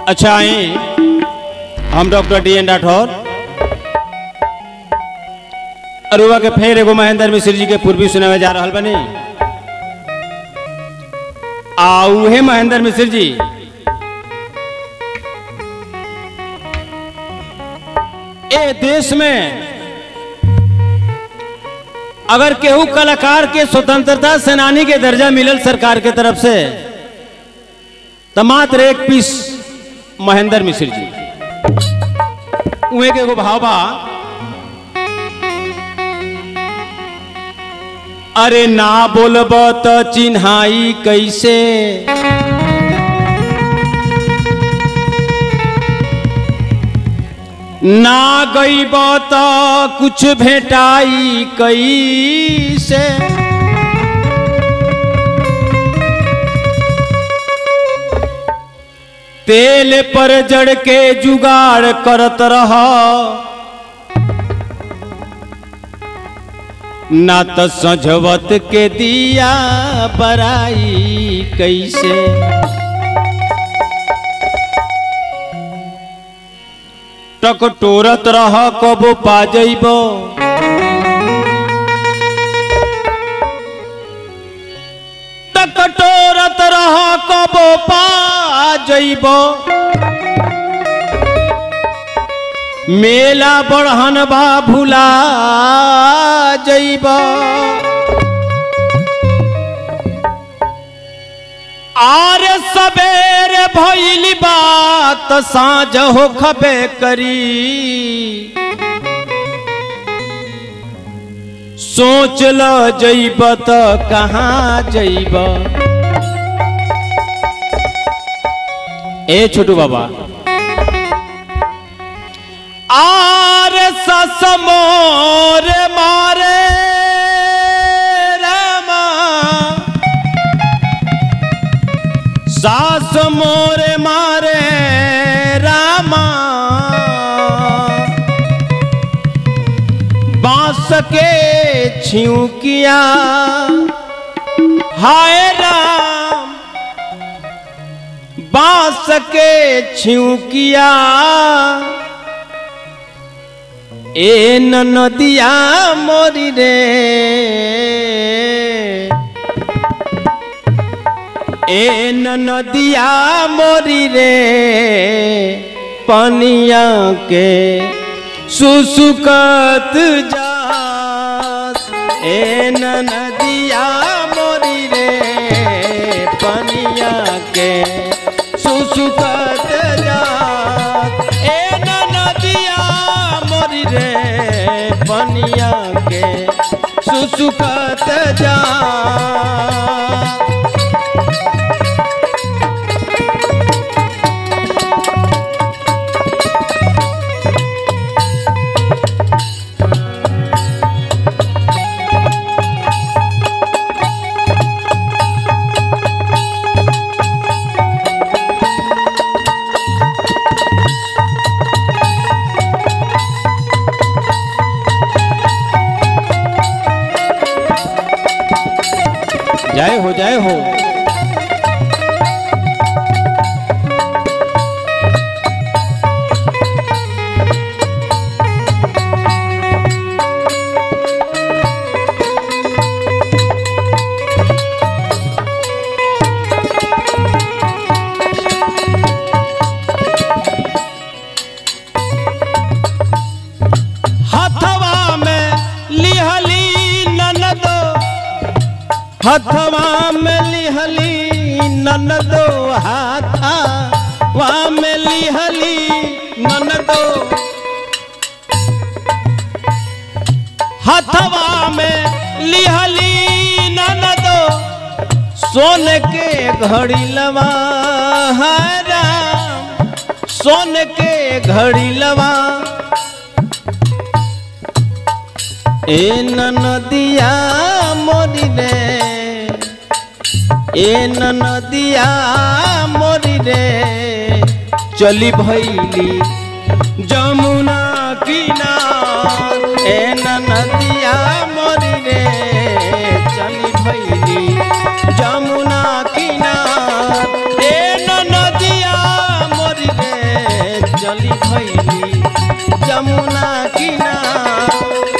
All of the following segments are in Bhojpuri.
अच्छा आए हम डॉक्टर डी.एन. राठौर अरुआ के फेर एगो महेंद्र मिश्र जी के पूर्वी सुनावे जा रहा बनी। उहे महेंद्र मिश्र जी ए देश में अगर केहू कलाकार के स्वतंत्रता सेनानी के दर्जा मिलल सरकार के तरफ से तो मात्र एक पीस महेंद्र मिश्र जी उहे के एगो भाव बा। अरे ना बोलब तो चिन्हाई कैसे, ना गईब तो कुछ भेटाई कैसे, तेल पर जड़ के जुगाड़ करत रह, ना तो सजवत के दिया बराई कैसे। टकटोरत रह कबो पा जइबो, टकटोरत रह कबो पा जइबो, मेला बढ़न बा भुला जइबो। आरे सबेरे भइली बात साँझ हो खबे करी, सोच ल जइब तो कहाँ जइब। ए छोटू बाबा आरे सस मोर मारे रामा, सास मोरे मारे रामा, बांस के छिउकिया हाय राम, बांस के छिउकिया ए नदिया मोरी रे, ए नदिया मोरी रे, पनिया के सुसुकत जात। ए नदिया मोरी रे, पनिया के सुसुकत जात। ए नदिया मोरी रे, पनिया के सुसुकत जात। जय हो जय हो। हथवा में लिहली ननदो, हथवा में लिहली ननदो, हाथवा में लिहली ननदो, हथवा में लिहली ननदो, सोन के घड़ी लवा राम, सोन के घड़ी लवा। ए नदिया मोरी रे, ए नदिया मोरी रे, चली भैली जमुना किनार। ए नदिया मोरी रे, चली भैली जमुना किनार। ए नदिया मोरी भैली जमुना किनार।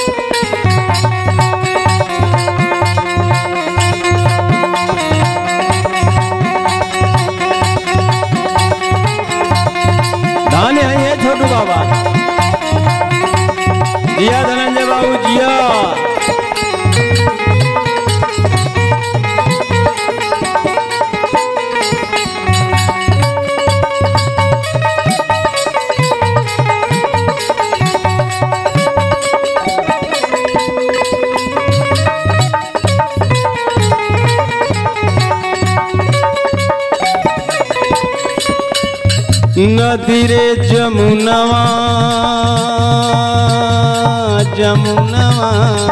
धान है छोटू बाबा, जिया धनंजय बाबू जिया। नदी रे जमुनवा जमुनवा,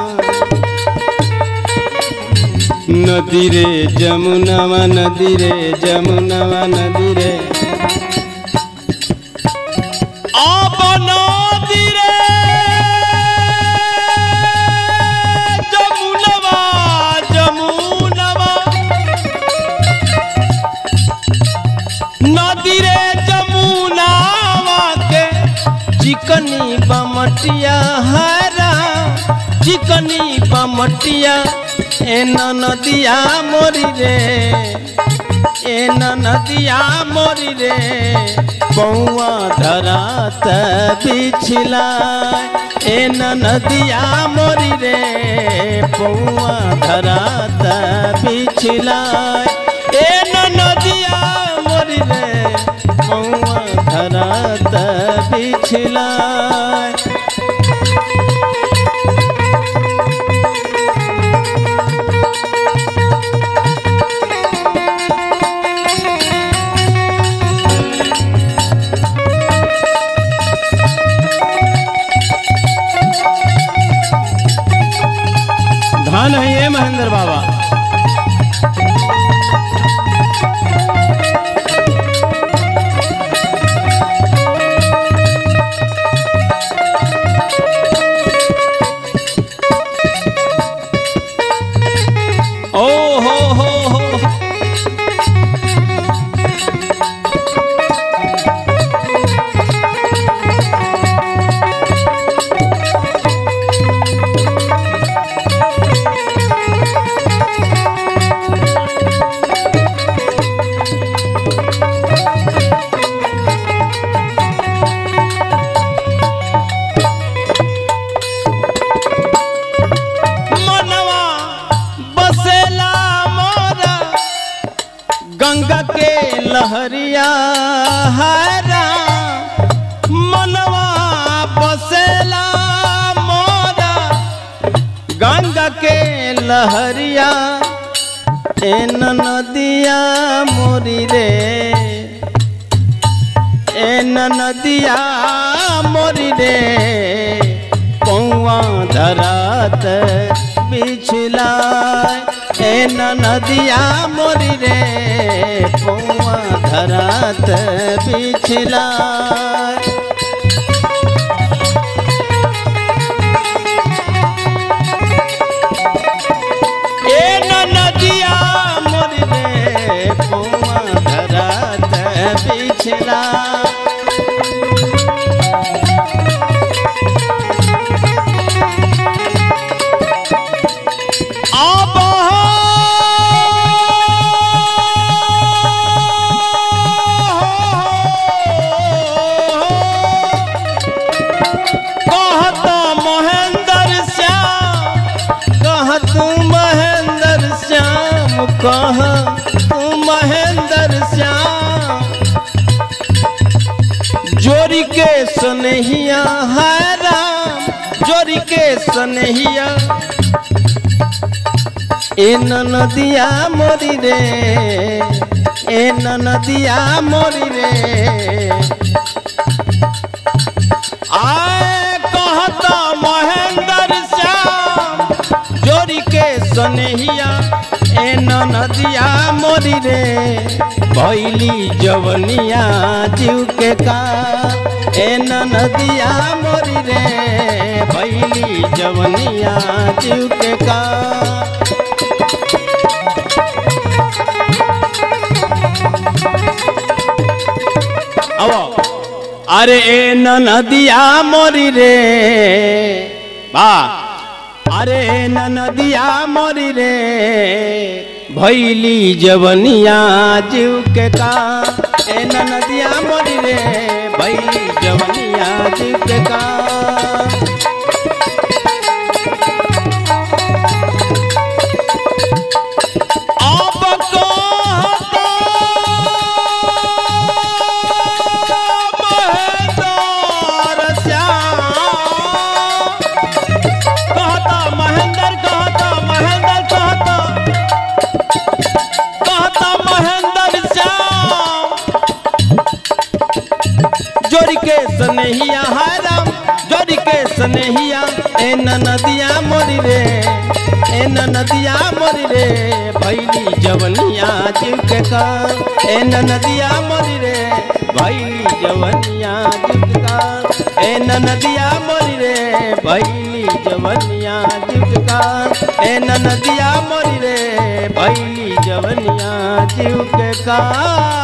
नदी रे जमुनवा, नदी रे जमुनवा, नदी रे आप नदी रे जमुनवा जमुनवा, नदी रे चिकनी बमटिया हरा, चिकनी बमटिया ए नदिया मोरी रे, ए नदिया मोरी रे, पौआ धरात बिछला ए नदिया मोरी रे, पौआ धरात बिछला ए नदिया मोरी रे, पौआ धरात बिछला। धान है ये महेंद्र बाबा। गंगा के लहरिया हरा, मनवा बसेला मोरा, गंगा के लहरिया ए नदिया मोरी रे, ए नदिया मोरी रे, पौआ धरात बिछला ए नदिया मोरी रे, पौआ धरात बिछला। ए नदिया मोरी रे, पौआ धरात बिछला। कहाँ तू महेंद्र श्याम, जोरी के सनहिया है राम, जोरी के सनहिया ए नदिया मोरी रे, ए नदिया मोरी रे, आए कहता महेंद्र श्याम, जोरी के सनहिया ए नदिया मोरी रे, भैली जवनिया जीव के का ए नदिया मोरी रे, भैली जवनिया जीव के का। आओ अरे ए नदिया मोरी रे बा अरे नदिया मोरी रे भैली जवनिया जीव के का ए नदिया मोरी रे भैली जवनिया जीव के का जोड़ी के सनेहिया हराम जोड़ी के सनेहिया ए नदिया मोरी रे ए नदिया मोरी रे भैली जवनिया जीव के का ए नदिया मोरी रे भैली जवनिया जीव के का ए नदिया मोरी रे भैली जवनिया जीव के का ए नदिया मोरी रे भैली जवनिया जीव के का।